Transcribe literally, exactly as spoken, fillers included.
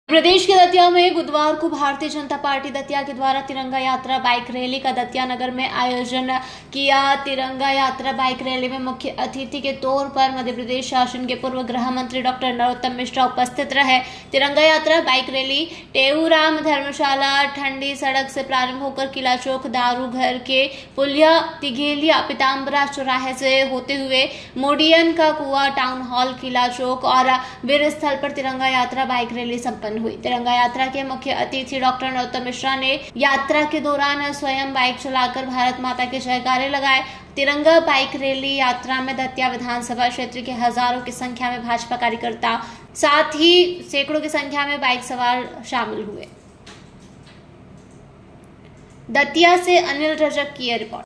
प्रदेश के दतिया में बुधवार को भारतीय जनता पार्टी दतिया के द्वारा तिरंगा यात्रा बाइक रैली का दतिया नगर में आयोजन किया। तिरंगा यात्रा बाइक रैली में मुख्य अतिथि के तौर पर मध्य प्रदेश शासन के पूर्व गृह मंत्री डॉक्टर नरोत्तम मिश्रा उपस्थित रहे। तिरंगा यात्रा बाइक रैली टेऊराम धर्मशाला ठंडी सड़क से प्रारंभ होकर किला चौक दारू घर के पुलिया तिघेलिया पीताम्बरा चौराहे से होते हुए मोडियन का कुआ टाउन हॉल किला चौक और वीर स्थल पर तिरंगा यात्रा बाइक रैली संपन्न हुई। तिरंगा यात्रा के मुख्य अतिथि डॉक्टर नरोत्तम मिश्रा ने यात्रा के दौरान स्वयं बाइक चलाकर भारत माता के जयकारे लगाए। तिरंगा बाइक रैली यात्रा में दतिया विधानसभा क्षेत्र के हजारों की संख्या में भाजपा कार्यकर्ता साथ ही सैकड़ों की संख्या में बाइक सवार शामिल हुए। दतिया से अनिल रजक की रिपोर्ट।